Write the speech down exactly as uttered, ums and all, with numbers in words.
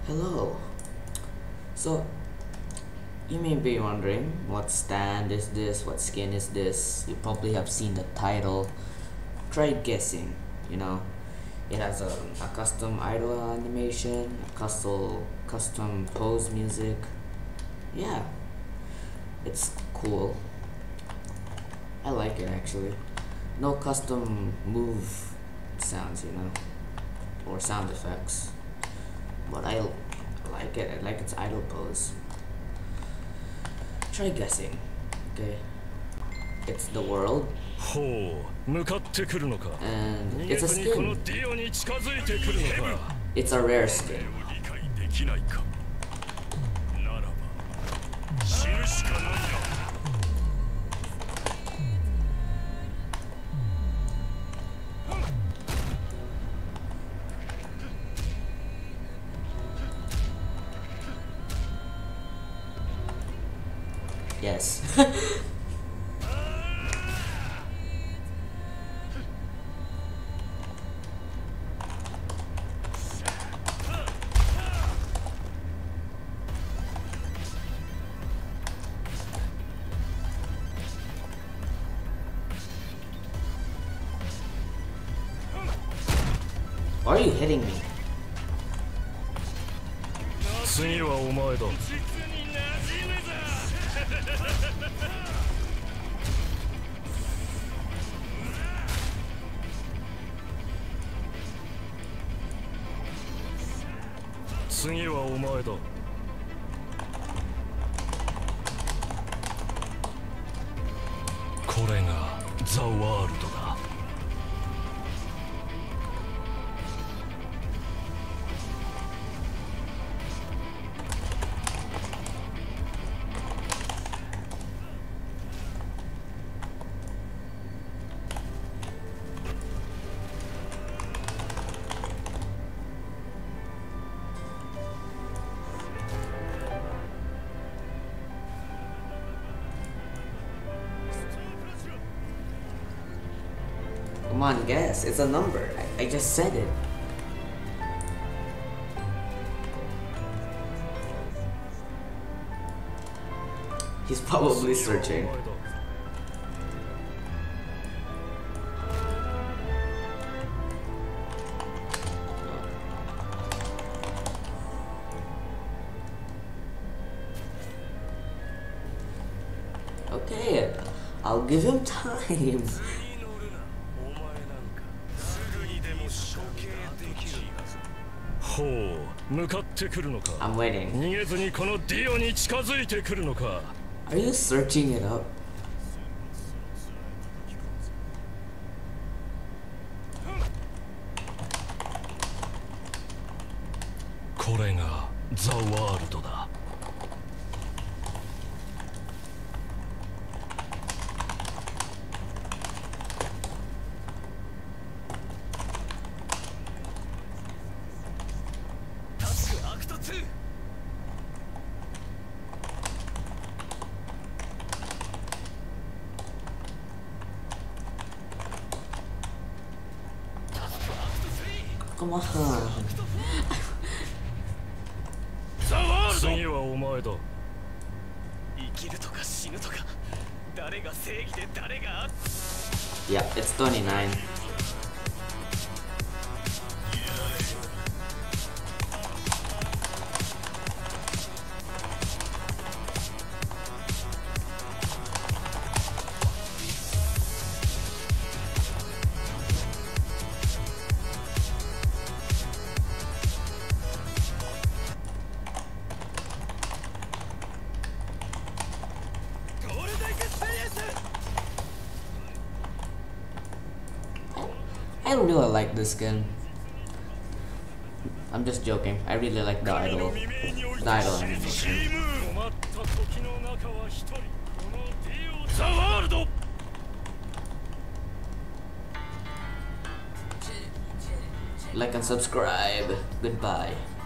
Hello. So, you may be wondering, what stand is this? What skin is this? You probably have seen the title. Try guessing, you know. It has a, a custom idle animation, a custom, custom pose music. Yeah, it's cool. I like it actually. No custom move sounds, you know, or sound effects. But I like it. I like its idle pose. Try guessing, okay? It's the world, and it's a skin. It's a rare skin. Yes. Why are you hitting me? Come on, guess. It's a number. I, I just said it. He's probably searching. Okay, I'll give him time. I'm waiting. Are you searching it up? Come on. Yeah, it's twenty-nine. I don't really like this skin. I'm just joking. I really like the idol, the idol animation. Like and subscribe. Goodbye.